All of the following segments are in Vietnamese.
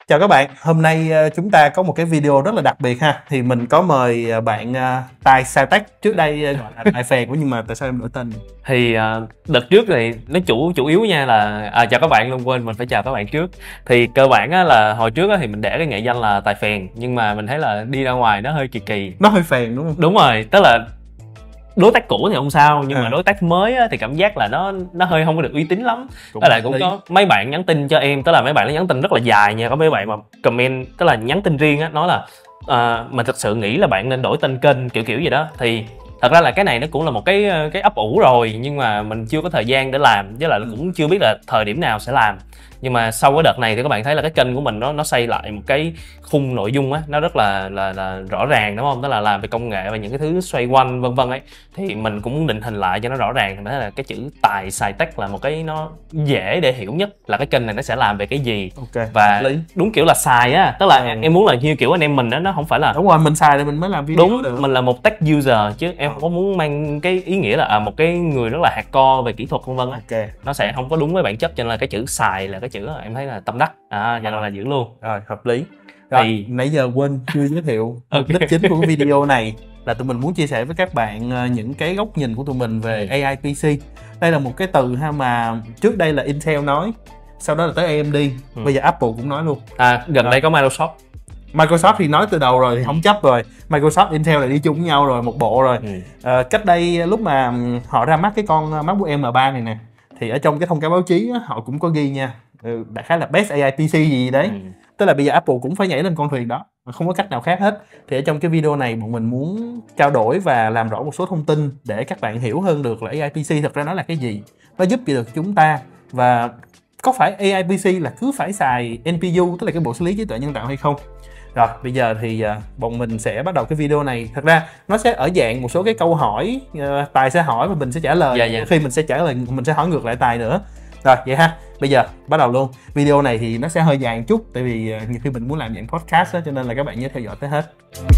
Chào các bạn, hôm nay chúng ta có một cái video rất là đặc biệt ha. Thì mình có mời bạn Tài Saitech, trước đây gọi là Tài Phèn, nhưng mà tại sao em đổi tên? Thì đợt trước thì nó chủ yếu nha là chào các bạn luôn, quên mình phải chào các bạn trước. Thì cơ bản á, là hồi trước á, thì mình để cái nghệ danh là Tài Phèn, nhưng mà mình thấy là đi ra ngoài nó hơi kỳ. Nó hơi phèn đúng không? Đúng rồi, tức là đối tác cũ thì không sao, nhưng mà đối tác mới á, thì cảm giác là nó hơi không có được uy tín lắm. Với lại cũng có mấy bạn nhắn tin cho em, tức là mấy bạn nó nhắn tin rất là dài nha, có mấy bạn mà comment, tức là nhắn tin riêng á, nói là mình thật sự nghĩ là bạn nên đổi tên kênh kiểu gì đó. Thì thật ra là cái này nó cũng là một cái ấp ủ rồi, nhưng mà mình chưa có thời gian để làm, với lại cũng chưa biết là thời điểm nào sẽ làm. Nhưng mà sau cái đợt này thì các bạn thấy là cái kênh của mình nó xây lại một cái khung nội dung á, nó rất là rõ ràng, đúng không? Đó là làm về công nghệ và những cái thứ xoay quanh vân vân ấy. Thì mình cũng muốn định hình lại cho nó rõ ràng, đó là cái chữ Tài Saitech là một cái nó dễ để hiểu nhất, là cái kênh này nó sẽ làm về cái gì. Và đúng kiểu là xài á, tức là em muốn là như kiểu anh em mình đó, nó không phải là đúng rồi mình xài thì mình mới làm video đúng được. Mình là một tech user chứ em không có muốn mang cái ý nghĩa là một cái người rất là hardcore về kỹ thuật vân vân á. Nó sẽ không có đúng với bản chất, cho nên là cái chữ xài là cái chữ em thấy là tâm đắc, cho nên là giữ luôn. Rồi, hợp lý. Rồi, thì nãy giờ quên chưa giới thiệu mục đích chính của cái video này là tụi mình muốn chia sẻ với các bạn những cái góc nhìn của tụi mình về AI PC. Đây là một cái từ ha mà trước đây là Intel nói, sau đó là tới AMD, bây giờ Apple cũng nói luôn. Gần đây có Microsoft thì nói từ đầu rồi thì không chấp rồi. Microsoft Intel lại đi chung với nhau rồi, một bộ rồi. Cách đây lúc mà họ ra mắt cái con MacBook Air M3 này nè, thì ở trong cái thông cáo báo chí á, họ cũng có ghi nha, đại khái là best AI PC gì đấy. Tức là bây giờ Apple cũng phải nhảy lên con thuyền đó, không có cách nào khác hết. Thì ở trong cái video này bọn mình muốn trao đổi và làm rõ một số thông tin để các bạn hiểu hơn được là AI PC thật ra nó là cái gì, nó giúp gì được chúng ta, và có phải AI PC là cứ phải xài NPU, tức là cái bộ xử lý trí tuệ nhân tạo hay không. Rồi bây giờ thì bọn mình sẽ bắt đầu cái video này. Thật ra nó sẽ ở dạng một số cái câu hỏi, Tài sẽ hỏi và mình sẽ trả lời. Khi mình sẽ trả lời mình sẽ hỏi ngược lại Tài nữa. Rồi vậy ha, bây giờ bắt đầu luôn. Video này thì nó sẽ hơi dài một chút, tại vì nhiều khi mình muốn làm dạng podcast đó, cho nên là các bạn nhớ theo dõi tới hết.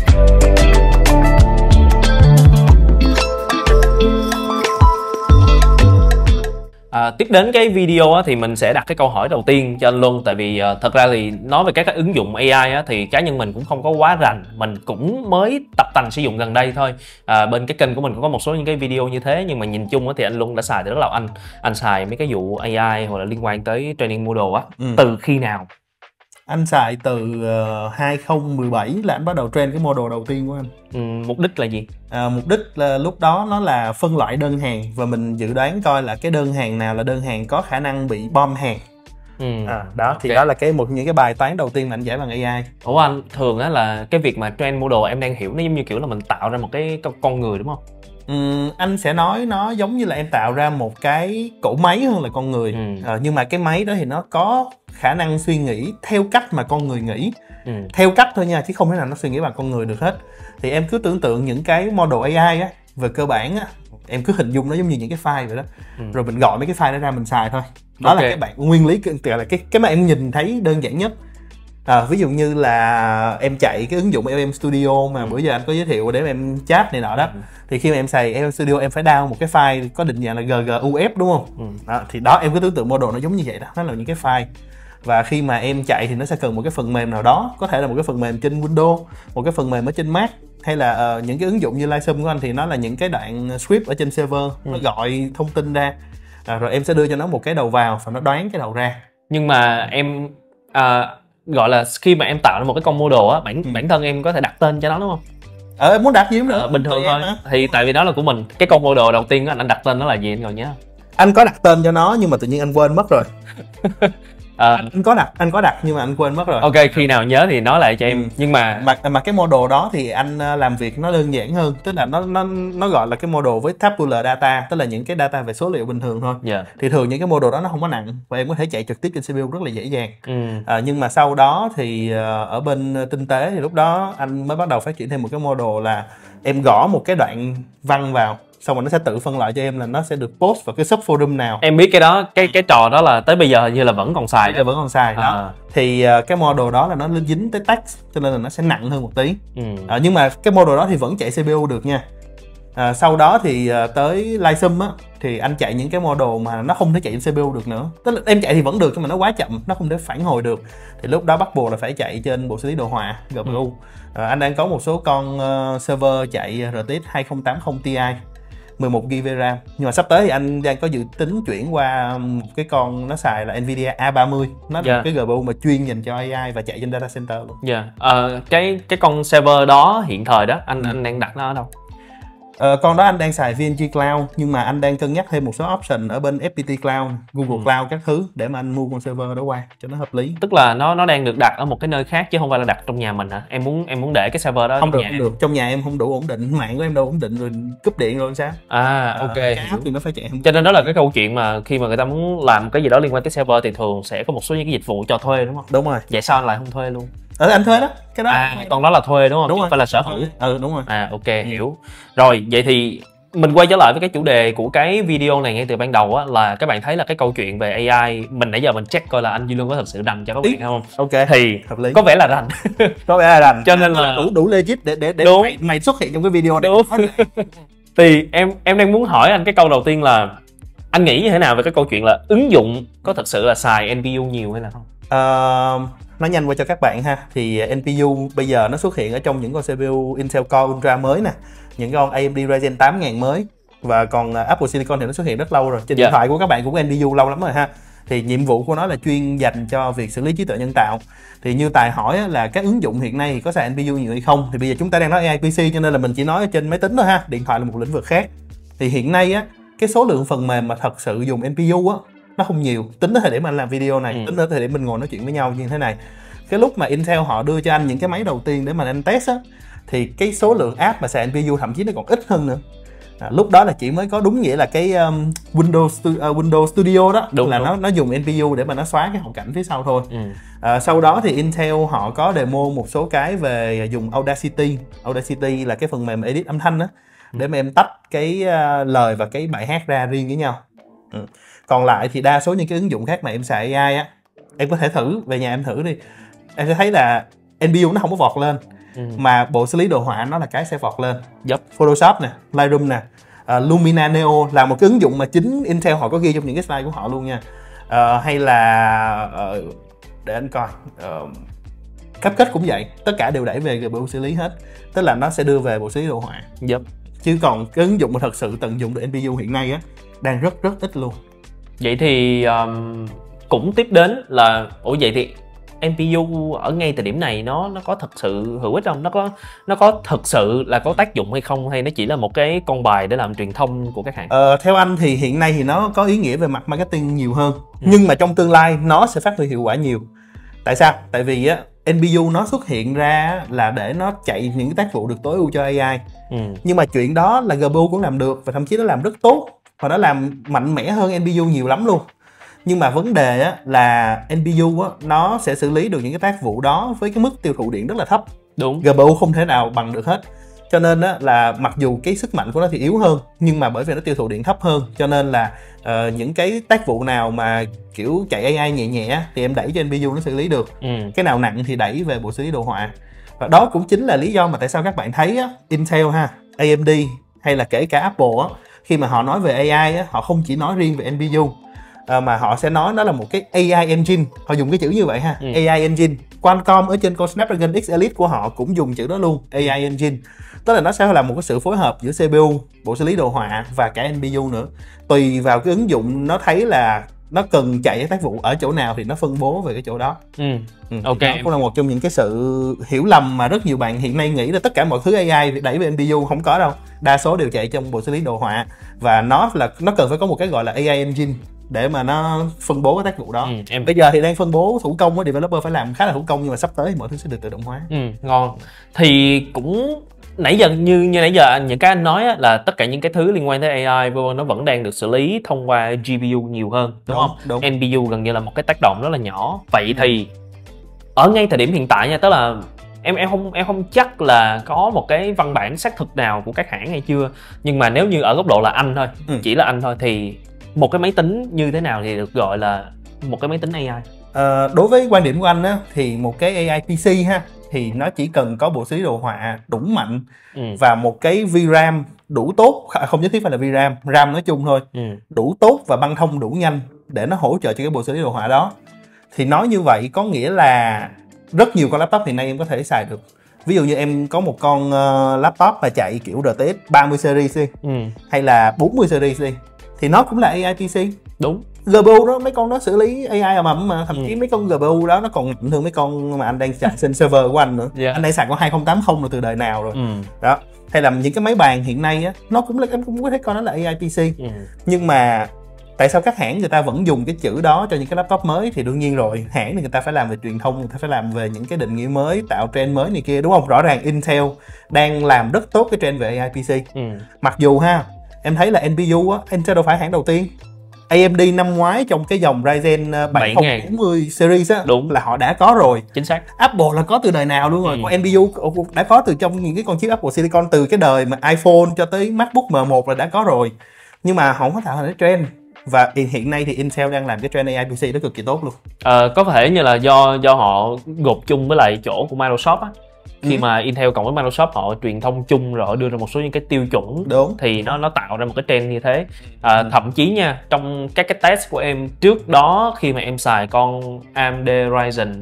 Tiếp đến cái video á, thì mình sẽ đặt cái câu hỏi đầu tiên cho anh Luân. Tại vì thật ra thì nói về các cái ứng dụng AI á, thì cá nhân mình cũng không có quá rành, mình cũng mới tập tành sử dụng gần đây thôi. Bên cái kênh của mình cũng có một số những cái video như thế, nhưng mà nhìn chung á, thì anh Luân đã xài từ rất lâu. Anh xài mấy cái vụ AI hoặc là liên quan tới training model á, từ khi nào? Anh xài từ 2017 là anh bắt đầu train cái model đầu tiên của anh. Mục đích là gì? Mục đích là lúc đó nó là phân loại đơn hàng, và mình dự đoán coi là cái đơn hàng nào là đơn hàng có khả năng bị bom hàng. Đó thì đó là những cái bài toán đầu tiên mà anh giải bằng AI. Ủa anh, thường á là cái việc mà train model em đang hiểu nó giống như kiểu là mình tạo ra một cái con người đúng không? Anh sẽ nói nó giống như là em tạo ra một cái cỗ máy hơn là con người. Nhưng mà cái máy đó thì nó có khả năng suy nghĩ theo cách mà con người nghĩ. Theo cách thôi nha, chứ không thể nào nó suy nghĩ bằng con người được hết. Thì em cứ tưởng tượng những cái model AI á, về cơ bản á, em cứ hình dung nó giống như những cái file vậy đó. Rồi mình gọi mấy cái file đó ra mình xài thôi. Đó là cái nguyên lý, là cái mà em nhìn thấy đơn giản nhất. Ví dụ như là em chạy cái ứng dụng LM Studio mà bữa giờ anh có giới thiệu để em chat này nọ đó. Thì khi mà em xài LM Studio em phải download một cái file có định dạng là GGUF đúng không? Thì đó, em cứ tưởng tượng model nó giống như vậy đó, nó là những cái file. Và khi mà em chạy thì nó sẽ cần một cái phần mềm nào đó, có thể là một cái phần mềm trên Windows, một cái phần mềm ở trên Mac, hay là những cái ứng dụng như Lightroom của anh thì nó là những cái đoạn script ở trên server, nó gọi thông tin ra, rồi em sẽ đưa cho nó một cái đầu vào và nó đoán cái đầu ra. Nhưng mà em gọi là khi mà em tạo ra một cái con model á, bản thân em có thể đặt tên cho nó đúng không? Em muốn đặt gì cũng được. Bình thường thôi. Thì tại vì đó là của mình. Cái con model đầu tiên á, anh đặt tên nó là gì anh còn nhớ không? Anh có đặt tên cho nó nhưng mà tự nhiên anh quên mất rồi. Anh có đặt nhưng mà anh quên mất rồi. Ok, khi nào nhớ thì nói lại cho em. Nhưng mà cái model đó thì anh làm việc nó đơn giản hơn, tức là nó gọi là cái model với tabular data, tức là những cái data về số liệu bình thường thôi. Thì thường những cái model đó nó không có nặng và em có thể chạy trực tiếp trên CPU rất là dễ dàng. Nhưng mà sau đó thì ở bên tinh tế thì lúc đó anh mới bắt đầu phát triển thêm một cái model là em gõ một cái đoạn văn vào, xong rồi nó sẽ tự phân loại cho em là nó sẽ được post vào cái subforum nào. Em biết cái đó, cái trò đó là tới bây giờ như là vẫn còn xài. Vẫn còn xài đó. Thì cái model đó là nó dính tới text, cho nên là nó sẽ nặng hơn một tí. Nhưng mà cái model đó thì vẫn chạy CPU được nha. Sau đó thì tới Lightroom á thì anh chạy những cái model mà nó không thể chạy trên CPU được nữa, tức là em chạy thì vẫn được nhưng mà nó quá chậm, nó không thể phản hồi được, thì lúc đó bắt buộc là phải chạy trên bộ xử lý đồ họa GPU. Anh đang có một số con server chạy RTX 2080 Ti 11GB RAM, nhưng mà sắp tới thì anh đang có dự tính chuyển qua một cái con nó xài là Nvidia A30, nó là một cái GPU mà chuyên dành cho AI và chạy trên data center luôn. Cái con server đó hiện thời đó anh đang đặt nó ở đâu? Con đó anh đang xài VNG Cloud, nhưng mà anh đang cân nhắc thêm một số option ở bên FPT Cloud, Google Cloud các thứ để mà anh mua con server đó qua cho nó hợp lý. Tức là nó đang được đặt ở một cái nơi khác chứ không phải là đặt trong nhà mình hả? Em muốn để cái server đó không trong được, nhà. Không được, trong nhà em không đủ ổn định, mạng của em đâu ổn định rồi, cúp điện rồi sao? Ok. Cái app thì nó phải chạy. Cho nên đó là cái câu chuyện mà khi mà người ta muốn làm cái gì đó liên quan tới server thì thường sẽ có một số những cái dịch vụ cho thuê, đúng không? Đúng rồi. Vậy sao anh lại không thuê luôn? Anh thuê đó, cái đó. Còn đó là thuê đúng không? Đúng rồi. Phải là sở hữu. Đúng rồi. Ok, hiểu. Rồi, vậy thì mình quay trở lại với cái chủ đề của cái video này ngay từ ban đầu á, là các bạn thấy là cái câu chuyện về AI, mình nãy giờ mình check coi là anh Duy Luân có thật sự rành cho các bạn không? Ok. Thì hợp lý. có vẻ là rành. Có vẻ là rành. Cho nên là đủ legit để mày xuất hiện trong cái video này. Đúng. Thì em đang muốn hỏi anh cái câu đầu tiên là anh nghĩ như thế nào về cái câu chuyện là ứng dụng có thật sự là xài NPU nhiều hay là không? Nói nhanh qua cho các bạn ha, thì NPU bây giờ nó xuất hiện ở trong những con CPU Intel Core Ultra mới nè, những con AMD Ryzen 8000 mới, và còn Apple Silicon thì nó xuất hiện rất lâu rồi. Trên điện thoại của các bạn cũng có NPU lâu lắm rồi ha. Thì nhiệm vụ của nó là chuyên dành cho việc xử lý trí tuệ nhân tạo. Thì như Tài hỏi là các ứng dụng hiện nay thì có xài NPU nhiều hay không, thì bây giờ chúng ta đang nói AI PC cho nên là mình chỉ nói ở trên máy tính thôi ha, điện thoại là một lĩnh vực khác. Thì hiện nay á, cái số lượng phần mềm mà thật sự dùng NPU á nó không nhiều. Tính tới thời điểm anh làm video này, tính tới thời điểm mình ngồi nói chuyện với nhau như thế này, cái lúc mà Intel họ đưa cho anh những cái máy đầu tiên để mà anh test á, thì cái số lượng app mà xài NPU thậm chí nó còn ít hơn nữa. Lúc đó là chỉ mới có đúng nghĩa là cái Windows Studio đó, đúng, là đúng. Nó dùng NPU để mà nó xóa cái hậu cảnh phía sau thôi. Sau đó thì Intel họ có demo một số cái về dùng Audacity là cái phần mềm edit âm thanh đó, để mà em tách cái lời và cái bài hát ra riêng với nhau. Còn lại thì đa số những cái ứng dụng khác mà em xài AI á, em có thể thử, về nhà em thử đi, em sẽ thấy là NPU nó không có vọt lên, mà bộ xử lý đồ họa nó là cái sẽ vọt lên. Photoshop nè, Lightroom nè, Lumina Neo là một cái ứng dụng mà chính Intel họ có ghi trong những cái slide của họ luôn nha. Hay là để anh coi, CapCut cũng vậy, tất cả đều đẩy về GPU xử lý hết, tức là nó sẽ đưa về bộ xử lý đồ họa. Chứ còn cái ứng dụng mà thật sự tận dụng được NPU hiện nay á đang rất ít luôn. Vậy thì cũng tiếp đến là vậy thì NPU ở ngay thời điểm này nó có thật sự hữu ích không? Nó có thật sự là có tác dụng hay không, hay nó chỉ là một cái con bài để làm truyền thông của các hãng? Theo anh thì hiện nay thì nó có ý nghĩa về mặt marketing nhiều hơn, nhưng mà trong tương lai nó sẽ phát huy hiệu quả nhiều. Tại sao? Tại vì á, NPU nó xuất hiện ra là để nó chạy những cái tác vụ được tối ưu cho AI. Nhưng mà chuyện đó là GPU cũng làm được, và thậm chí nó làm rất tốt, và nó làm mạnh mẽ hơn NPU nhiều lắm luôn. Nhưng mà vấn đề á, là NPU á, nó sẽ xử lý được những cái tác vụ đó với cái mức tiêu thụ điện rất là thấp. Đúng. GPU không thể nào bằng được hết. Cho nên á, là mặc dù cái sức mạnh của nó thì yếu hơn, nhưng mà bởi vì nó tiêu thụ điện thấp hơn, cho nên là những cái tác vụ nào mà kiểu chạy AI nhẹ nhẹ thì em đẩy cho NPU nó xử lý được. Cái nào nặng thì đẩy về bộ xử lý đồ họa. Và đó cũng chính là lý do mà tại sao các bạn thấy á, Intel ha, AMD hay là kể cả Apple á, khi mà họ nói về AI á, họ không chỉ nói riêng về NPU, mà họ sẽ nói đó là một cái AI engine, họ dùng cái chữ như vậy ha. AI engine. Qualcomm ở trên con Snapdragon X Elite của họ cũng dùng chữ đó luôn, AI engine. Tức là nó sẽ là một cái sự phối hợp giữa CPU, bộ xử lý đồ họa và cả NPU nữa. Tùy vào cái ứng dụng nó thấy là nó cần chạy cái tác vụ ở chỗ nào thì nó phân bố về cái chỗ đó. Ok. Đó cũng là một trong những cái sự hiểu lầm mà rất nhiều bạn hiện nay nghĩ là tất cả mọi thứ AI đẩy về NPU, không có đâu. Đa số đều chạy trong bộ xử lý đồ họa, và nó cần phải có một cái gọi là AI engine để mà nó phân bố cái tác vụ đó. Bây giờ thì đang phân bố thủ công, developer phải làm khá là thủ công, nhưng mà sắp tới thì mọi thứ sẽ được tự động hóa. Ngon. Thì cũng nãy giờ như nãy giờ những cái anh nói á, là tất cả những cái thứ liên quan tới AI nó vẫn đang được xử lý thông qua GPU nhiều hơn, đúng không? Đúng. NPU gần như là một cái tác động rất là nhỏ. Vậy thì ở ngay thời điểm hiện tại nha, tức là em không chắc là có một cái văn bản xác thực nào của các hãng hay chưa, nhưng mà nếu như ở góc độ là anh thôi, chỉ là anh thôi, thì một cái máy tính như thế nào thì được gọi là một cái máy tính AI? Đối với quan điểm của anh á, thì một cái AI PC ha, thì nó chỉ cần có bộ xử lý đồ họa đủ mạnh và một cái VRAM đủ tốt, không nhất thiết phải là VRAM, RAM nói chung thôi, đủ tốt và băng thông đủ nhanh để nó hỗ trợ cho cái bộ xử lý đồ họa đó. Thì nói như vậy có nghĩa là rất nhiều con laptop hiện nay em có thể xài được. Ví dụ như em có một con laptop mà chạy kiểu RTX 30 series đi, hay là 40 series đi, thì nó cũng là AI PC. Đúng. GPU đó, mấy con đó xử lý AI ầm mà, thậm chí mấy con GPU đó nó còn mạnh hơn mấy con mà anh đang xài trên server của anh nữa. Anh đang xài con 2080 rồi từ đời nào rồi. Đó. Hay là những cái máy bàn hiện nay á, nó cũng là, em cũng có thể coi nó là AI PC. Nhưng mà tại sao các hãng người ta vẫn dùng cái chữ đó cho những cái laptop mới? Thì đương nhiên rồi, hãng thì người ta phải làm về truyền thông, người ta phải làm về những cái định nghĩa mới, tạo trend mới này kia, đúng không? Rõ ràng Intel đang làm rất tốt cái trend về AI PC. Mặc dù ha, em thấy là NPU á, Intel đâu phải hãng đầu tiên. AMD năm ngoái trong cái dòng Ryzen 7040 series á, đúng, là họ đã có rồi. Chính xác. Apple là có từ đời nào luôn rồi. Còn NPU đã có từ trong những cái con chip Apple Silicon, từ cái đời mà iPhone cho tới MacBook M1 là đã có rồi. Nhưng mà họ không có tạo thành cái trend. Và hiện nay thì Intel đang làm cái trend AI PC đó cực kỳ tốt luôn. Có thể như là do họ gộp chung với lại chỗ của Microsoft á. Khi mà Intel cộng với Microsoft họ truyền thông chung rồi họ đưa ra một số những cái tiêu chuẩn. Đúng. Thì nó tạo ra một cái trend như thế. Thậm chí nha, trong các cái test của em trước đó khi mà em xài con AMD Ryzen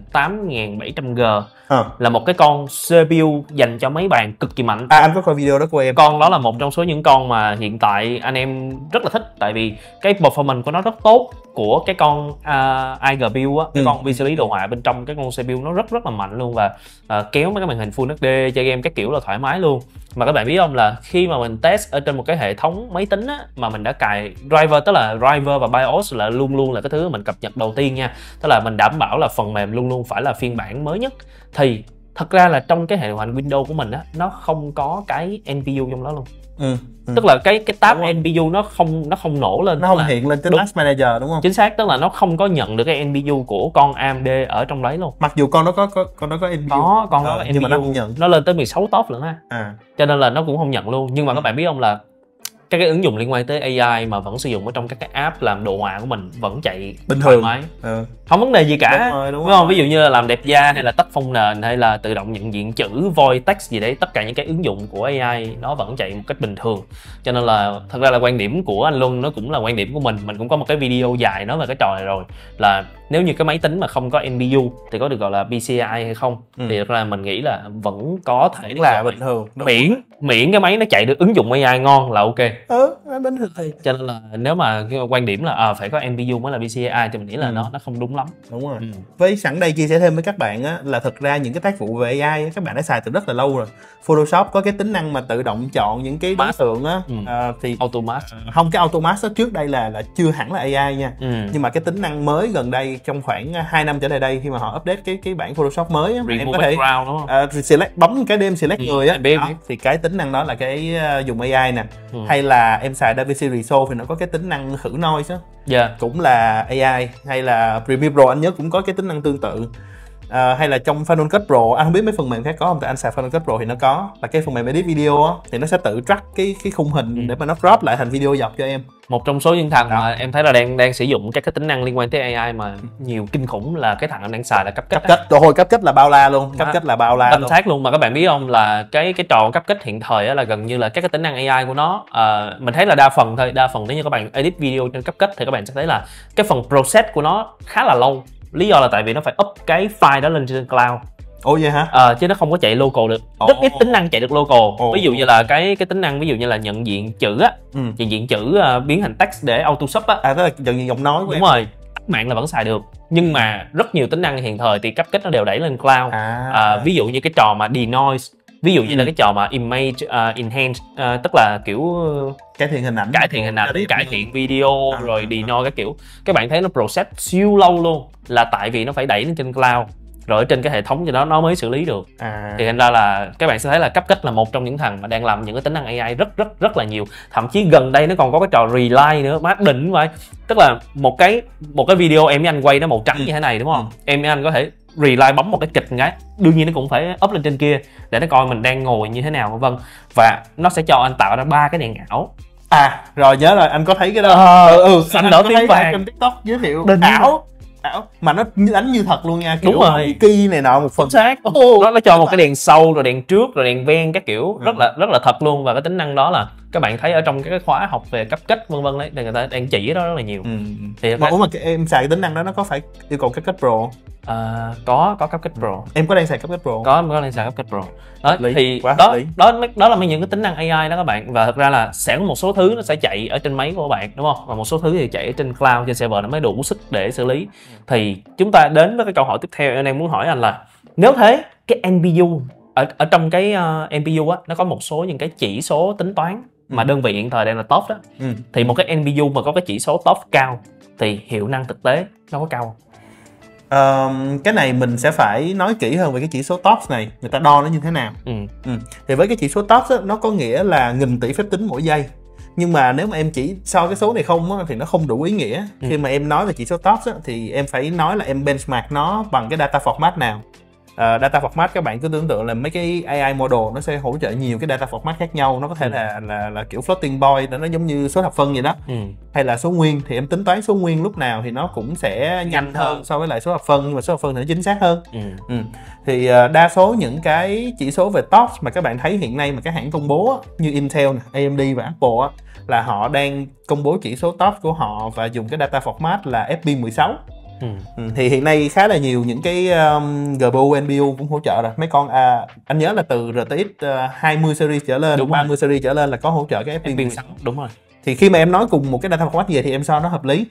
8700G là một cái con CPU dành cho máy bàn cực kỳ mạnh. Anh có coi video đó của em. Con đó là một trong số những con mà hiện tại anh em rất là thích, tại vì cái performance của nó rất tốt, của cái con iGPU á, cái con vi xử lý đồ họa bên trong cái con CPU nó rất là mạnh luôn, và kéo mấy cái màn hình Full HD chơi game các kiểu là thoải mái luôn. Mà các bạn biết không, là khi mà mình test ở trên một cái hệ thống máy tính á, mà mình đã cài driver, tức là driver và BIOS là luôn luôn là cái thứ mình cập nhật đầu tiên nha, tức là mình đảm bảo là phần mềm luôn luôn phải là phiên bản mới nhất. Thì thật ra là trong cái hệ điều hành Windows của mình á, nó không có cái NPU trong đó luôn. Tức là cái tab NPU nó không nổ lên, nó không hiện lên trên Task Manager, đúng không? Chính xác, tức là nó không có nhận được cái NPU của con AMD ở trong đấy luôn. Mặc dù con đó có NPU. Có, con đó nhưng mà nó không nhận. Nó lên tới 16 top lận ha. Cho nên là nó cũng không nhận luôn. Nhưng mà các bạn biết không, là các cái ứng dụng liên quan tới AI mà vẫn sử dụng ở trong các cái app làm đồ họa của mình vẫn chạy bình thường, không vấn đề gì cả, đúng không? Ví dụ như là làm đẹp da, hay là tách phông nền, hay là tự động nhận diện chữ, voice text gì đấy, tất cả những cái ứng dụng của AI nó vẫn chạy một cách bình thường. Cho nên là thật ra là quan điểm của anh Luân nó cũng là quan điểm của mình cũng có một cái video dài nói về cái trò này rồi, là nếu như cái máy tính mà không có NPU thì có được gọi là PCI hay không. Thì thật ra mình nghĩ là vẫn có thể là bình thường, miễn cái máy nó chạy được ứng dụng AI ngon là ok. Bình thường. Cho nên là nếu mà cái quan điểm là phải có NPU mới là PCI thì mình nghĩ là nó không đúng lắm. Đúng rồi. Với sẵn đây chia sẻ thêm với các bạn á, là thực ra những cái tác vụ về AI á, các bạn đã xài từ rất là lâu rồi. Photoshop có cái tính năng mà tự động chọn những cái đối tượng á, thì Automask. Không, cái Automask đó trước đây là chưa hẳn là AI nha. Nhưng mà cái tính năng mới gần đây trong khoảng 2 năm trở lại đây, khi mà họ update cái bản Photoshop mới á, em có thể select, bấm cái đêm select người á, thì cái tính năng đó là cái dùng AI nè. Hay là em xài DaVinci Resolve thì nó có cái tính năng khử noise á, cũng là AI. Hay là Premiere Pro anh nhớ cũng có cái tính năng tương tự. Hay là trong Final Cut Pro, anh không biết mấy phần mềm khác có không, tại anh xài Final Cut Pro thì nó có, là cái phần mềm edit video á, thì nó sẽ tự track cái khung hình để mà nó crop lại thành video dọc cho em. Một trong số những thằng mà em thấy là đang sử dụng các cái tính năng liên quan tới AI mà nhiều kinh khủng là cái thằng anh đang xài là cấp kết. Cấp kết là bao la luôn, cấp kết là bao la tâm xác luôn. Mà các bạn biết không, là cái trò cấp kết hiện thời á, là gần như là các cái tính năng AI của nó, mình thấy là đa phần nếu như các bạn edit video trên cấp kết thì các bạn sẽ thấy là cái phần process của nó khá là lâu. Lý do là tại vì nó phải up cái file đó lên trên cloud. Ồ vậy hả? Chứ nó không có chạy local được. Rất ít tính năng chạy được local. Ví dụ như là cái tính năng ví dụ như là nhận diện chữ á, nhận diện chữ biến thành text để auto sub á. Tức là nhận diện giọng nói của đúng em. Rồi, mạng là vẫn xài được. Nhưng mà rất nhiều tính năng hiện thời thì cấp kết nó đều đẩy lên cloud. Ví dụ như cái trò mà denoise, ví dụ như là cái trò mà image enhance, tức là kiểu cải thiện hình ảnh, cải thiện video, rồi denoise các kiểu. Các bạn thấy nó process siêu lâu luôn, là tại vì nó phải đẩy lên trên cloud, rồi ở trên cái hệ thống cho nó mới xử lý được. Thì thành ra là các bạn sẽ thấy là cấp kết là một trong những thằng mà đang làm những cái tính năng AI rất là nhiều. Thậm chí gần đây nó còn có cái trò relight nữa, má đỉnh vậy. Tức là một cái video em với anh quay nó màu trắng như thế này đúng không? Em với anh có thể relight, bấm một cái kịch cái, đương nhiên nó cũng phải up lên trên kia để nó coi mình đang ngồi như thế nào, vân. Và nó sẽ cho anh tạo ra 3 cái đèn ảo. Rồi nhớ rồi, anh có thấy cái đó. Xanh đỏ tím vàng trên TikTok giới thiệu ảo mà nó đánh như thật luôn nha, kiểu đúng rồi, kỳ này nọ một phần xác. Nó cho một cái đèn sau, rồi đèn trước, rồi đèn ven các kiểu, rất là thật luôn. Và cái tính năng đó là các bạn thấy ở trong cái khóa học về cấp cách vân vân đấy, người ta đang chỉ đó rất là nhiều. Thì mà em xài cái tính năng đó nó có phải yêu cầu cấp cách Pro? Có cấp cách Pro. Em có đang xài cấp cách Pro? Có đang xài cấp cách Pro. Thì đó là những cái tính năng AI đó các bạn, và thực ra là sẽ có một số thứ nó sẽ chạy ở trên máy của các bạn, đúng không? Và một số thứ thì chạy ở trên cloud, trên server nó mới đủ sức để xử lý. Thì chúng ta đến với cái câu hỏi tiếp theo, em đang muốn hỏi anh là nếu thế cái NPU ở trong cái NPU á, nó có một số những cái chỉ số tính toán mà đơn vị hiện thời đang là top đó. Thì một cái NPU mà có cái chỉ số top cao thì hiệu năng thực tế nó có cao không? Cái này mình sẽ phải nói kỹ hơn về cái chỉ số TOPS này, người ta đo nó như thế nào. Thì với cái chỉ số TOPS á, nó có nghĩa là nghìn tỷ phép tính mỗi giây. Nhưng mà nếu mà em chỉ so cái số này không á, thì nó không đủ ý nghĩa. Khi mà em nói về chỉ số TOPS á, thì em phải nói là em benchmark nó bằng cái data format nào. Data format các bạn cứ tưởng tượng là mấy cái AI model nó sẽ hỗ trợ nhiều cái data format khác nhau. Nó có thể là kiểu floating point, nó giống như số thập phân vậy đó. Hay là số nguyên, thì em tính toán số nguyên lúc nào thì nó cũng sẽ nhanh hơn so với lại số thập phân, nhưng mà số thập phân thì nó chính xác hơn. Thì đa số những cái chỉ số về TOPS mà các bạn thấy hiện nay mà các hãng công bố á, như Intel, AMD và Apple á, là họ đang công bố chỉ số TOPS của họ và dùng cái data format là FP16. Thì hiện nay khá là nhiều những cái GPU, NPU cũng hỗ trợ rồi. Mấy con anh nhớ là từ RTX 20 series trở lên, 30 series trở lên là có hỗ trợ cái FP16. Đúng rồi. Thì khi mà em nói cùng một cái data format gì thì em so nó hợp lý.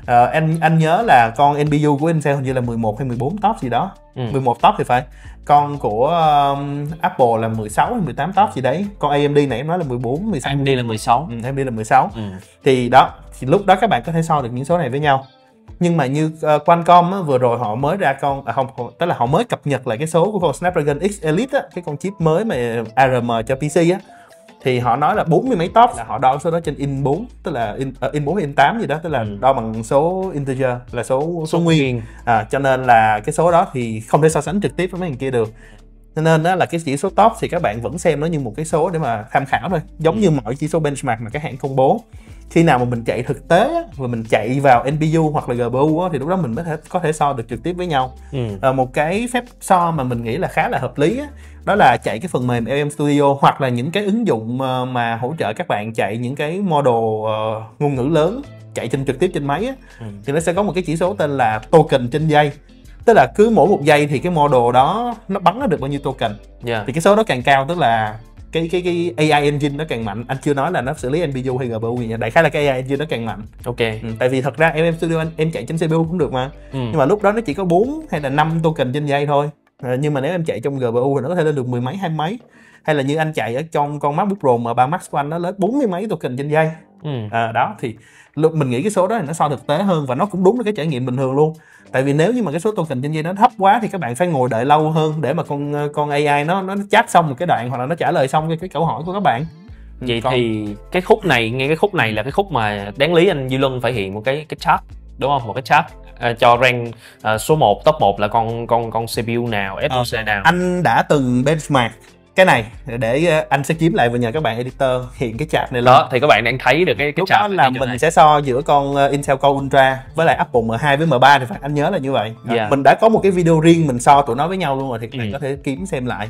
Anh nhớ là con NPU của Intel hình như là 11 hay 14 TOPS gì đó. 11 TOPS thì phải. Con của Apple là 16 hay 18 TOPS gì đấy. Con AMD này em nói là 14, 16. AMD là 16. AMD là 16. Thì đó, thì lúc đó các bạn có thể so được những số này với nhau. Nhưng mà như Qualcomm á, vừa rồi họ mới ra tức là họ mới cập nhật lại cái số của con Snapdragon X Elite á, cái con chip mới mà ARM cho PC á, thì họ nói là 40 mấy TOPS, là họ đo số đó trên in4, tức là in4 hay in8 gì đó, tức là đo bằng số integer, là số nguyên. Cho nên là cái số đó thì không thể so sánh trực tiếp với mấy thằng kia được. Cho nên đó là cái chỉ số TOPS thì các bạn vẫn xem nó như một cái số để mà tham khảo thôi, giống như mọi chỉ số benchmark mà các hãng công bố. Khi nào mà mình chạy thực tế á, và mình chạy vào NPU hoặc là GPU á, thì lúc đó mình mới có thể so được trực tiếp với nhau. Một cái phép so mà mình nghĩ là khá là hợp lý á, đó là chạy cái phần mềm LM Studio hoặc là những cái ứng dụng mà hỗ trợ các bạn chạy những cái model ngôn ngữ lớn chạy trực tiếp trên máy á, thì nó sẽ có một cái chỉ số tên là token trên giây. Tức là cứ mỗi một giây thì cái model đó nó bắn nó được bao nhiêu token. Thì cái số đó càng cao tức là cái AI engine nó càng mạnh. Anh chưa nói là nó xử lý NPU hay GPU gì nha, đại khái là cái AI engine nó càng mạnh. Tại vì thật ra LM Studio em chạy trên CPU cũng được mà. Nhưng mà lúc đó nó chỉ có 4 hay là 5 token trên giây thôi. Nhưng mà nếu em chạy trong GPU thì nó có thể lên được 10 mấy, 20 mấy. Hay là như anh chạy ở trong con MacBook Pro M3 Max của anh, nó lên 40 mấy token trên giây. Đó thì mình nghĩ cái số đó thì nó so thực tế hơn, và nó cũng đúng là cái trải nghiệm bình thường luôn. Tại vì nếu như mà cái số token trên giây nó thấp quá thì các bạn phải ngồi đợi lâu hơn để mà con AI nó chat xong một cái đoạn, hoặc là nó trả lời xong cái câu hỏi của các bạn. Vậy thì cái khúc này là cái khúc mà đáng lý anh Duy Luân phải hiện một cái chart, đúng không? Một cái chart cho rank số 1, top 1 là con CPU nào, SoC nào. Anh đã từng benchmark cái này để anh sẽ kiếm lại và nhờ các bạn editor hiện cái chart này lên. Đó thì các bạn đang thấy được cái lúc chart đó là mình này sẽ so giữa con Intel Core Ultra với lại Apple M2 với M3 thì phải, anh nhớ là như vậy. Mình đã có một cái video riêng mình so tụi nó với nhau luôn rồi, thì các bạn có thể kiếm xem lại.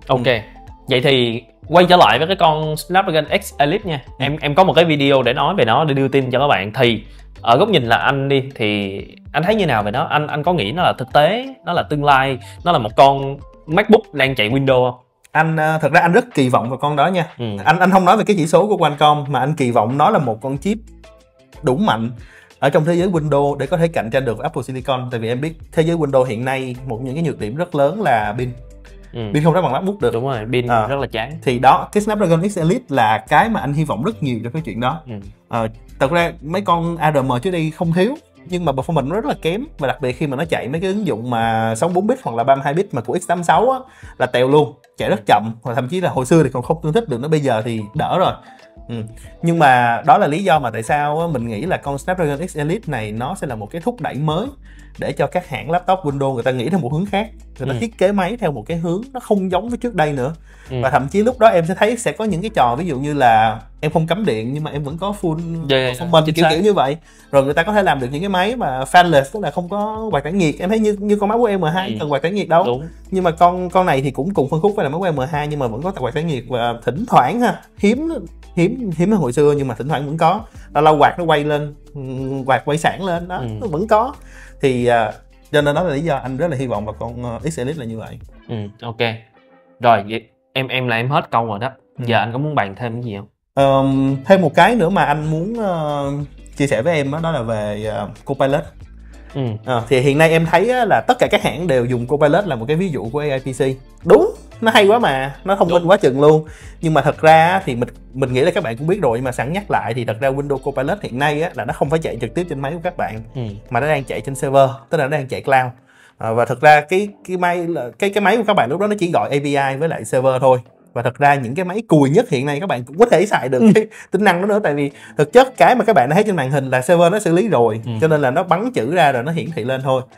Vậy thì quay trở lại với cái con Snapdragon X Elite nha. Em có một cái video để nói về nó, để đưa tin cho các bạn. Thì ở góc nhìn là anh đi, thì anh thấy như nào về nó? Anh có nghĩ nó là thực tế, nó là tương lai, nó là một con MacBook đang chạy Windows không? Anh thật ra anh rất kỳ vọng vào con đó nha. Anh không nói về cái chỉ số của Qualcomm, mà anh kỳ vọng nó là một con chip đủ mạnh ở trong thế giới Windows để có thể cạnh tranh được với Apple Silicon. Tại vì em biết thế giới Windows hiện nay một những cái nhược điểm rất lớn là pin. Pin không ra bằng MacBook được. Đúng rồi, pin rất là chán. Thì đó, cái Snapdragon X Elite là cái mà anh hy vọng rất nhiều cho cái chuyện đó. Thật ra mấy con ARM trước đây không thiếu, nhưng mà performance nó rất là kém, và đặc biệt khi mà nó chạy mấy cái ứng dụng mà 64 bit hoặc là 32 bit mà của x86 á, là tèo luôn, chạy rất chậm, hoặc thậm chí là hồi xưa thì còn không tương thích được, nó bây giờ thì đỡ rồi. Nhưng mà đó là lý do mà tại sao mình nghĩ là con Snapdragon X Elite này nó sẽ là một cái thúc đẩy mới để cho các hãng laptop Windows người ta nghĩ theo một hướng khác, người ta thiết kế máy theo một cái hướng nó không giống với trước đây nữa. Và thậm chí lúc đó em sẽ thấy sẽ có những cái trò ví dụ như là em không cắm điện nhưng mà em vẫn có full performance, kiểu như vậy. Rồi người ta có thể làm được những cái máy mà fanless, tức là không có quạt tản nhiệt. Em thấy như con máy của M2 cần quạt tản nhiệt đâu. Đúng. Nhưng mà con này thì cũng cùng phân khúc với là máy của M2 nhưng mà vẫn có quạt tản nhiệt, và thỉnh thoảng hiếm hơn hồi xưa nhưng mà thỉnh thoảng vẫn có. Lâu quạt nó quay lên, quạt quay sẵn lên đó, nó vẫn có. Thì cho nên đó là lý do anh rất là hy vọng vào con X Elite là như vậy. Ok. Rồi vậy em là em hết câu rồi đó. Giờ anh có muốn bàn thêm cái gì không? Thêm một cái nữa mà anh muốn chia sẻ với em đó là về Copilot. Thì hiện nay em thấy là tất cả các hãng đều dùng Copilot là một cái ví dụ của AI PC. Đúng, nó hay quá mà, nó thông minh quá chừng luôn. Nhưng mà thật ra thì mình nghĩ là các bạn cũng biết rồi, nhưng mà sẵn nhắc lại thì thật ra Windows Copilot hiện nay là nó không phải chạy trực tiếp trên máy của các bạn, mà nó đang chạy trên server, tức là nó đang chạy cloud. Và thật ra cái máy của các bạn lúc đó nó chỉ gọi API với lại server thôi. Và thật ra những cái máy cùi nhất hiện nay các bạn cũng có thể xài được cái tính năng đó nữa, tại vì thực chất cái mà các bạn đã thấy trên màn hình là server nó xử lý rồi, cho nên là nó bắn chữ ra rồi nó hiển thị lên thôi.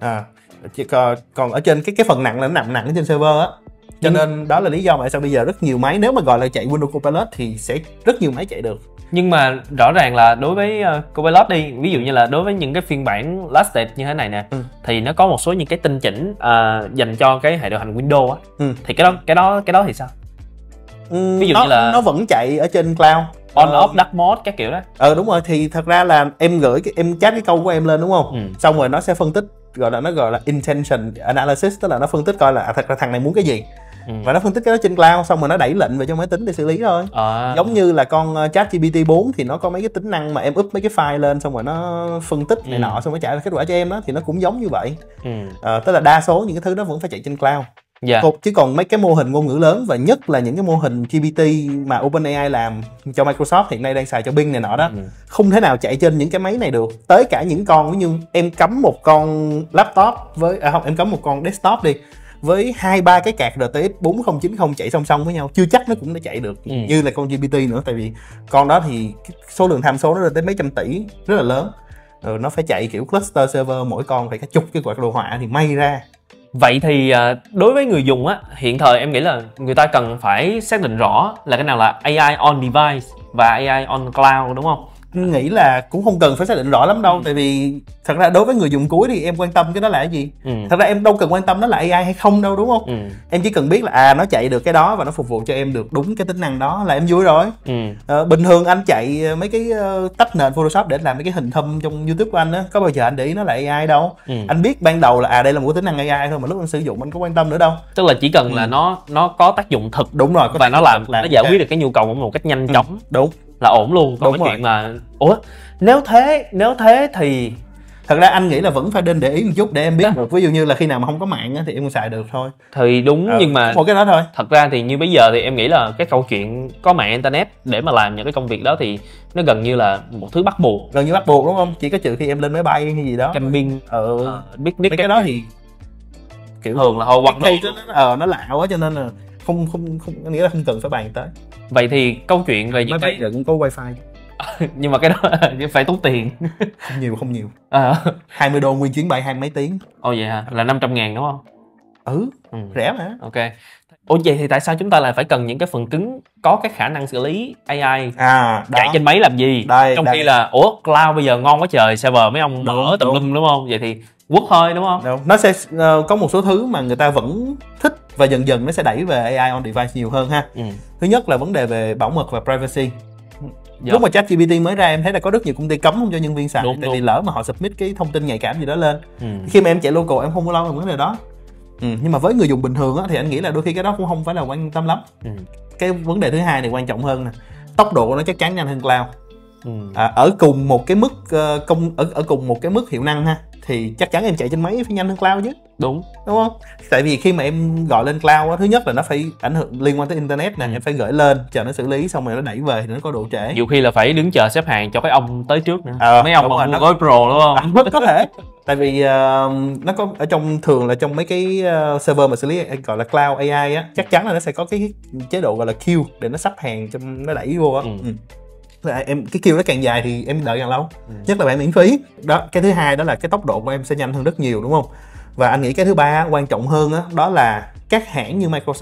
Còn ở trên cái phần nặng là nó nằm nặng ở trên server á, cho nên đó là lý do mà sao bây giờ rất nhiều máy nếu mà gọi là chạy Windows Copilot thì sẽ rất nhiều máy chạy được. Nhưng mà rõ ràng là đối với Copilot đi, ví dụ như là đối với những cái phiên bản last stage như thế này nè, thì nó có một số những cái tinh chỉnh dành cho cái hệ điều hành Windows á, thì cái đó thì sao? Ví dụ như là nó vẫn chạy ở trên cloud, on off dark mode các kiểu đó. Đúng rồi, thì thật ra là em em chat cái câu của em lên đúng không? Xong rồi nó sẽ phân tích, gọi là intention analysis, tức là nó phân tích coi là thật ra thằng này muốn cái gì. Và nó phân tích cái đó trên cloud, xong rồi nó đẩy lệnh về cho máy tính để xử lý thôi. Giống như là con ChatGPT 4 thì nó có mấy cái tính năng mà em up mấy cái file lên, xong rồi nó phân tích này nọ, xong rồi trả kết quả cho em đó, thì nó cũng giống như vậy. Tức là đa số những cái thứ đó vẫn phải chạy trên cloud. Chứ còn mấy cái mô hình ngôn ngữ lớn, và nhất là những cái mô hình GPT mà OpenAI làm cho Microsoft hiện nay đang xài cho Bing này nọ đó, không thể nào chạy trên những cái máy này được. Tới cả những con như em cắm một con laptop với em cắm một con desktop đi với 2-3 cái card RTX 4090 chạy song song với nhau, chưa chắc nó cũng đã chạy được như là con GPT nữa. Tại vì con đó thì số lượng tham số nó lên tới mấy trăm tỷ, rất là lớn. Nó phải chạy kiểu cluster server, mỗi con phải cả chục cái quạt đồ họa thì may ra. Vậy thì đối với người dùng á, hiện thời em nghĩ là người ta cần phải xác định rõ là cái nào là AI on device và AI on cloud, đúng không? Nghĩ là cũng không cần phải xác định rõ lắm đâu. Tại vì thật ra đối với người dùng cuối thì em quan tâm cái đó là cái gì. Thật ra em đâu cần quan tâm nó là AI hay không đâu, đúng không? Em chỉ cần biết là nó chạy được cái đó và nó phục vụ cho em được đúng cái tính năng đó là em vui rồi. Bình thường anh chạy mấy cái tách nền Photoshop để làm mấy cái hình thumb trong YouTube của anh á, có bao giờ anh để ý nó là AI đâu. Anh biết ban đầu là đây là một cái tính năng AI thôi, mà lúc anh sử dụng anh có quan tâm nữa đâu. Tức là chỉ cần là nó có tác dụng thực. Đúng rồi, và nó làm nó giải quyết được cái nhu cầu của một cách nhanh chóng. Đúng, là ổn luôn. Còn cái chuyện mà nếu thế thì thật ra anh nghĩ là vẫn phải nên để ý một chút để em biết được. Ví dụ như là khi nào mà không có mạng thì em xài được thôi. Thì đúng, nhưng mà một cái đó thôi. Thật ra thì như bây giờ thì em nghĩ là cái câu chuyện có mạng internet để mà làm những cái công việc đó thì nó gần như là một thứ bắt buộc. Gần như bắt buộc, đúng không? Chỉ có trừ khi em lên máy bay hay gì đó, camping, biết cái đó thì kiểu thường là hồi nó lạ quá, cho nên là không anh nghĩ là không cần phải bàn tới. Vậy thì câu chuyện về những cái cũng có wifi nhưng mà cái đó phải tốn tiền. Không nhiều 20 đô nguyên chuyến bay 20 mấy tiếng. Vậy hả? Là 500.000 đúng không? Rẻ mà. Ok. Vậy thì tại sao chúng ta lại phải cần những cái phần cứng có cái khả năng xử lý AI chạy trên máy làm gì? Trong khi là cloud bây giờ ngon quá trời, server mấy ông mở tùm lum, đúng không? Vậy thì quất thôi, đúng không? Nó sẽ có một số thứ mà người ta vẫn thích và dần dần nó sẽ đẩy về AI on device nhiều hơn ha. Thứ nhất là vấn đề về bảo mật và privacy. Lúc mà ChatGPT mới ra em thấy là có rất nhiều công ty cấm không cho nhân viên xài, tại vì lỡ mà họ submit cái thông tin nhạy cảm gì đó lên, khi mà em chạy local em không có lo về vấn đề đó. Nhưng mà với người dùng bình thường á, thì anh nghĩ là đôi khi cái đó cũng không phải là quan tâm lắm. Cái vấn đề thứ hai này quan trọng hơn nè, tốc độ nó chắc chắn nhanh hơn cloud. Ở cùng một cái mức ở cùng một cái mức hiệu năng ha, thì chắc chắn em chạy trên máy phải nhanh hơn cloud chứ. Đúng không? Tại vì khi mà em gọi lên cloud á, thứ nhất là nó phải ảnh hưởng liên quan tới internet nè, em phải gửi lên chờ nó xử lý xong rồi nó đẩy về thì nó có độ trễ. Nhiều khi là phải đứng chờ xếp hàng cho cái ông tới trước nữa. Mấy ông mà mua gói pro đúng không? Có thể. Tại vì nó có ở trong, thường là trong mấy cái server mà xử lý gọi là cloud AI á, chắc chắn là nó sẽ có cái chế độ gọi là queue để nó sắp hàng cho nó đẩy vô á. Em cái queue nó càng dài thì em đợi càng lâu. Nhất là bạn miễn phí. Đó, cái thứ hai đó là cái tốc độ của em sẽ nhanh hơn rất nhiều, đúng không? Và anh nghĩ cái thứ ba quan trọng hơn đó là các hãng như Microsoft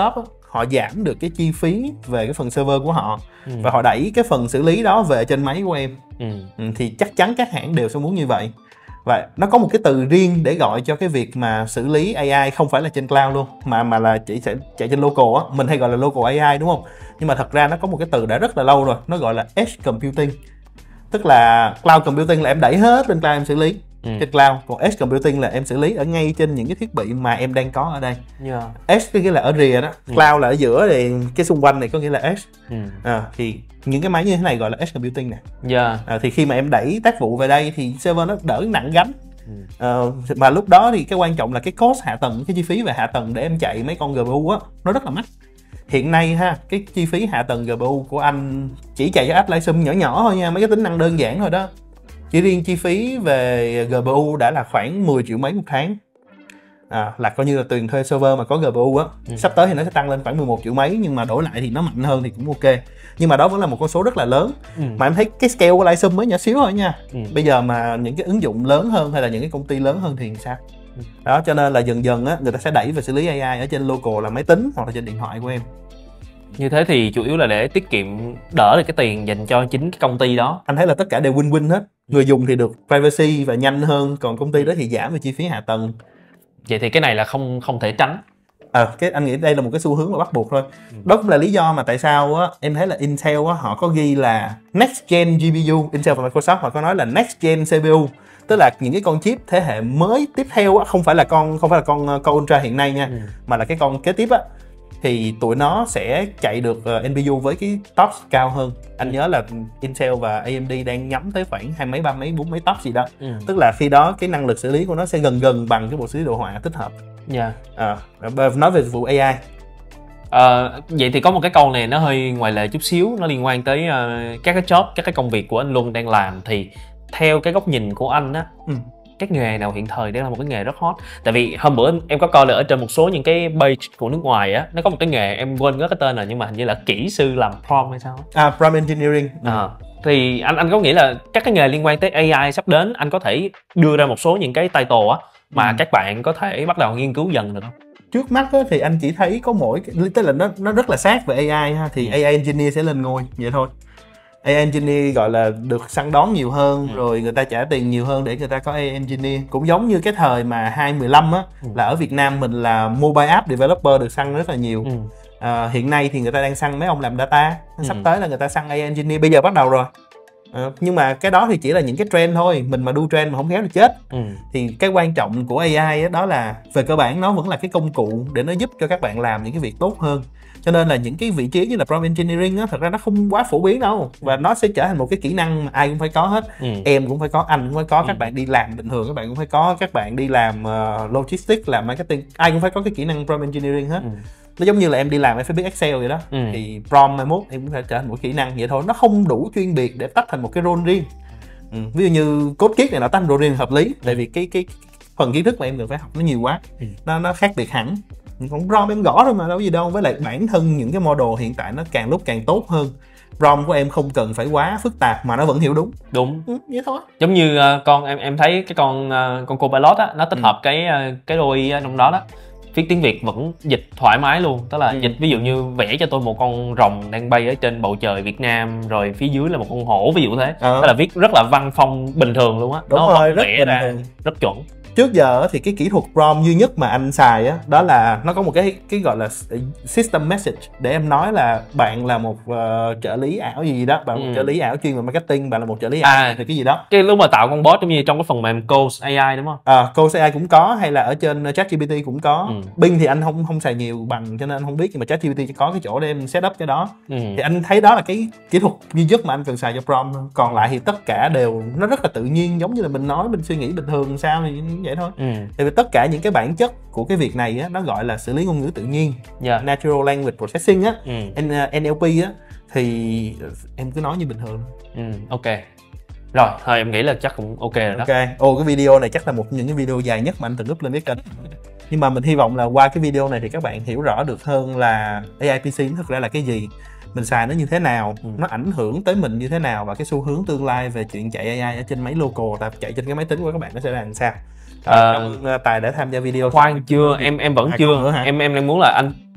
họ giảm được cái chi phí về cái phần server của họ, và họ đẩy cái phần xử lý đó về trên máy của em. Thì chắc chắn các hãng đều sẽ muốn như vậy. Và nó có một cái từ riêng để gọi cho cái việc mà xử lý AI, không phải là trên cloud luôn, mà là chỉ sẽ chạy trên local á. Mình hay gọi là local AI đúng không? Nhưng mà thật ra nó có một cái từ đã rất là lâu rồi, nó gọi là edge computing. Tức là cloud computing là em đẩy hết lên cloud em xử lý trên cloud, còn edge computing là em xử lý ở ngay trên những cái thiết bị mà em đang có ở đây. Edge có nghĩa là ở rìa đó, cloud là ở giữa, thì cái xung quanh này có nghĩa là edge. Thì những cái máy như thế này gọi là edge computing nè. Thì khi mà em đẩy tác vụ về đây thì server nó đỡ nặng gánh. Mà lúc đó thì cái quan trọng là cái cost hạ tầng, cái chi phí về hạ tầng để em chạy mấy con GPU á, nó rất là mắc. Hiện nay ha, cái chi phí hạ tầng GPU của anh chỉ chạy cho app livestream nhỏ nhỏ thôi nha, mấy cái tính năng đơn giản thôi đó. Chỉ riêng chi phí về GPU đã là khoảng 10 triệu mấy một tháng. Là coi như là tiền thuê server mà có GPU á. Sắp tới thì nó sẽ tăng lên khoảng 11 triệu mấy, nhưng mà đổi lại thì nó mạnh hơn thì cũng ok. Nhưng mà đó vẫn là một con số rất là lớn. Mà em thấy cái scale của livestream mới nhỏ xíu thôi nha. Bây giờ mà những cái ứng dụng lớn hơn hay là những cái công ty lớn hơn thì sao? Đó, cho nên là dần dần á, người ta sẽ đẩy về xử lý AI ở trên local là máy tính hoặc là trên điện thoại của em. Như thế thì chủ yếu là để tiết kiệm, đỡ được cái tiền dành cho chính cái công ty đó. Anh thấy là tất cả đều win-win hết. Người dùng thì được privacy và nhanh hơn, còn công ty đó thì giảm về chi phí hạ tầng. Vậy thì cái này là không thể tránh. Cái anh nghĩ đây là một cái xu hướng mà bắt buộc thôi. Đó cũng là lý do mà tại sao á, em thấy là Intel á, họ có ghi là next gen GPU. Intel và Microsoft họ có nói là next gen CPU, tức là những cái con chip thế hệ mới tiếp theo á, không phải là con Ultra hiện nay nha, mà là cái con kế tiếp á, thì tụi nó sẽ chạy được NPU với cái TOPS cao hơn. Anh nhớ là Intel và AMD đang nhắm tới khoảng 20 mấy, 30 mấy, 40 mấy TOPS gì đó. Tức là khi đó cái năng lực xử lý của nó sẽ gần bằng cái bộ xử lý đồ họa tích hợp. Nói về vụ AI. Vậy thì có một cái câu này nó hơi ngoài lề chút xíu, nó liên quan tới các cái job, các cái công việc của anh Luân đang làm. Thì theo cái góc nhìn của anh á, các nghề nào hiện thời đang là một cái nghề rất hot? Tại vì hôm bữa em có coi là ở trên một số những cái page của nước ngoài á, nó có một cái nghề em quên cái tên rồi, nhưng mà hình như là kỹ sư làm prompt hay sao? Prompt engineering. Thì anh có nghĩ là các cái nghề liên quan tới AI sắp đến, anh có thể đưa ra một số những cái title á mà các bạn có thể bắt đầu nghiên cứu dần được không? Trước mắt á, thì anh chỉ thấy có mỗi tức là nó rất là sát về AI ha, thì AI engineer sẽ lên ngôi vậy thôi. AI engineer gọi là được săn đón nhiều hơn, rồi người ta trả tiền nhiều hơn để người ta có AI engineer. Cũng giống như cái thời mà 2015 á, là ở Việt Nam mình là mobile app developer được săn rất là nhiều. Hiện nay thì người ta đang săn mấy ông làm data, sắp tới là người ta săn AI engineer, bây giờ bắt đầu rồi. Nhưng mà cái đó thì chỉ là những cái trend thôi, mình mà đu trend mà không khéo thì chết. Thì cái quan trọng của AI đó là về cơ bản nó vẫn là cái công cụ để nó giúp cho các bạn làm những cái việc tốt hơn. Cho nên là những cái vị trí như là prompt engineering á, thật ra nó không quá phổ biến đâu, và nó sẽ trở thành một cái kỹ năng mà ai cũng phải có hết. Em cũng phải có, anh cũng phải có, các bạn đi làm bình thường các bạn cũng phải có, các bạn đi làm logistics, làm marketing, ai cũng phải có cái kỹ năng prompt engineering hết. Nó giống như là em đi làm em phải biết Excel vậy đó. Thì prompt 21 em cũng phải trở thành một kỹ năng vậy thôi, nó không đủ chuyên biệt để tách thành một cái role riêng. Ví dụ như code kiết này nó tách role riêng hợp lý, tại vì cái phần kiến thức mà em cần phải học nó nhiều quá, nó khác biệt hẳn. Còn prompt em gõ thôi mà đâu có gì đâu. Với lại bản thân những cái model hiện tại nó càng lúc càng tốt hơn. Prompt của em không cần phải quá phức tạp mà nó vẫn hiểu đúng. Vậy thôi. Giống như con em thấy cái con Copilot á, nó tích hợp cái đôi trong đó đó, viết tiếng Việt vẫn dịch thoải mái luôn. Tức là dịch ví dụ như vẽ cho tôi một con rồng đang bay ở trên bầu trời Việt Nam, rồi phía dưới là một con hổ, ví dụ thế. Tức là viết rất là văn phong bình thường luôn á. Nó rồi, rất vẽ ra rất chuẩn. Trước giờ thì cái kỹ thuật prompt duy nhất mà anh xài á, đó là nó có một cái gọi là system message để em nói là bạn là một trợ lý ảo gì đó, bạn là một trợ lý ảo chuyên về marketing, bạn là một trợ lý ảo thì cái gì đó. Cái lúc mà tạo con bot giống như trong cái phần mềm Code AI đúng không? Code AI cũng có, hay là ở trên ChatGPT cũng có. Bing thì anh không xài nhiều bằng cho nên anh không biết, nhưng mà ChatGPT có cái chỗ để em set up cái đó. Thì anh thấy đó là cái kỹ thuật duy nhất mà anh cần xài cho prompt. Còn lại thì tất cả đều nó rất là tự nhiên, giống như là mình nói, mình suy nghĩ bình thường sao thì vậy thôi. Tại vì tất cả những cái bản chất của cái việc này á, nó gọi là xử lý ngôn ngữ tự nhiên, Natural Language Processing á, NLP á, thì em cứ nói như bình thường. Ok. Rồi, thôi em nghĩ là chắc cũng ok rồi đó. Cái video này chắc là một trong những cái video dài nhất mà anh từng up lên cái kênh. Nhưng mà mình hy vọng là qua cái video này thì các bạn hiểu rõ được hơn là AI PC thực ra là cái gì, mình xài nó như thế nào, nó ảnh hưởng tới mình như thế nào, và cái xu hướng tương lai về chuyện chạy AI ở trên máy local, chạy trên cái máy tính của các bạn nó sẽ ra làm sao. Tài đã tham gia video. Khoan chưa, em vẫn chưa. Em đang muốn là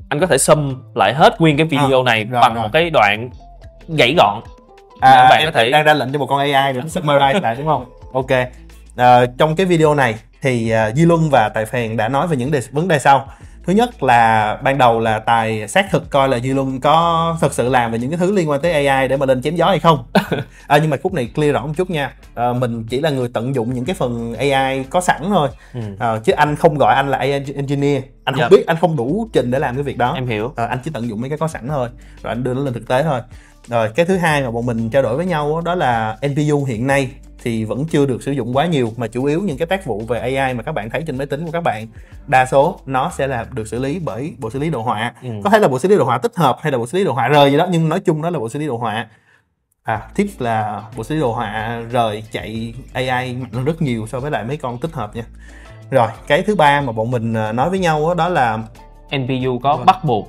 anh có thể sum lại hết nguyên cái video này bằng một cái đoạn gãy gọn. Bạn có thể đang ra lệnh cho một con AI để summarize lại đúng không? Ok. Trong cái video này thì Duy Luân và Tài Phèn đã nói về những vấn đề sau. Thứ nhất là ban đầu là Tài xác thực coi là Duy Luân có thực sự làm về những cái thứ liên quan tới AI để mà lên chém gió hay không. Nhưng mà khúc này clear rõ một chút nha. Mình chỉ là người tận dụng những cái phần AI có sẵn thôi. Chứ anh không gọi anh là AI engineer. Anh không biết, anh không đủ trình để làm cái việc đó. Em hiểu. Anh chỉ tận dụng mấy cái có sẵn thôi, rồi anh đưa nó lên thực tế thôi. Rồi cái thứ hai mà bọn mình trao đổi với nhau đó là NPU hiện nay thì vẫn chưa được sử dụng quá nhiều, mà chủ yếu những cái tác vụ về AI mà các bạn thấy trên máy tính của các bạn, đa số nó sẽ là được xử lý bởi bộ xử lý đồ họa. Có thể là bộ xử lý đồ họa tích hợp hay là bộ xử lý đồ họa rời gì đó, nhưng nói chung đó là bộ xử lý đồ họa. Tip là bộ xử lý đồ họa rời chạy AI mạnh hơn rất nhiều so với lại mấy con tích hợp nha. Rồi cái thứ ba mà bọn mình nói với nhau đó là NPU có bắt buộc.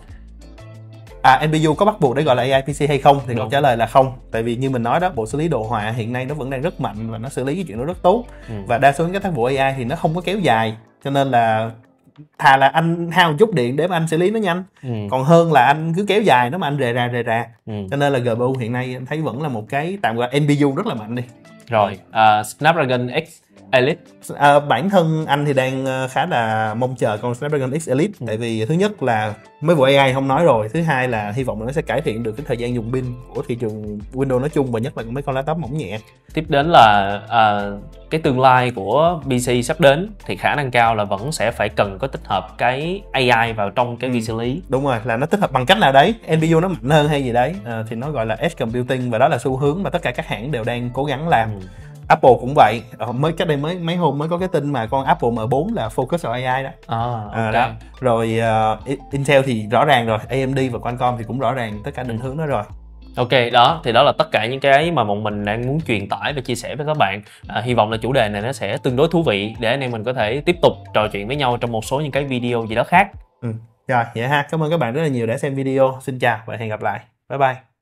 NPU có bắt buộc để gọi là AI PC hay không? Thì câu trả lời là không. Tại vì như mình nói đó, bộ xử lý đồ họa hiện nay nó vẫn đang rất mạnh và nó xử lý cái chuyện đó rất tốt. Và đa số những cái tác vụ AI thì nó không có kéo dài, cho nên là thà là anh hao một chút điện để mà anh xử lý nó nhanh, còn hơn là anh cứ kéo dài nó mà anh rề ra. Cho nên là GPU hiện nay anh thấy vẫn là một cái tạm gọi NPU rất là mạnh đi. Rồi Snapdragon X Elite. Bản thân anh thì đang khá là mong chờ con Snapdragon X Elite. Tại vì thứ nhất là mấy vụ AI không nói rồi, thứ hai là hy vọng là nó sẽ cải thiện được cái thời gian dùng pin của thị trường Windows nói chung, và nhất là mấy con laptop mỏng nhẹ. Tiếp đến là cái tương lai của PC sắp đến thì khả năng cao là vẫn sẽ phải cần có tích hợp cái AI vào trong cái vi xử lý. Đúng rồi, là nó tích hợp bằng cách nào đấy, NPU nó mạnh hơn hay gì đấy, thì nó gọi là Edge Computing, và đó là xu hướng mà tất cả các hãng đều đang cố gắng làm. Apple cũng vậy, mới cách đây mấy hôm mới có cái tin mà con Apple M4 là focus vào AI đó. Okay. Rồi Intel thì rõ ràng rồi, AMD và Qualcomm thì cũng rõ ràng tất cả định hướng đó rồi. Ok, đó thì đó là tất cả những cái mà bọn mình đang muốn truyền tải và chia sẻ với các bạn. Hy vọng là chủ đề này nó sẽ tương đối thú vị để anh em mình có thể tiếp tục trò chuyện với nhau trong một số những cái video gì đó khác. Rồi, vậy ha, cảm ơn các bạn rất là nhiều đã xem video. Xin chào và hẹn gặp lại. Bye bye.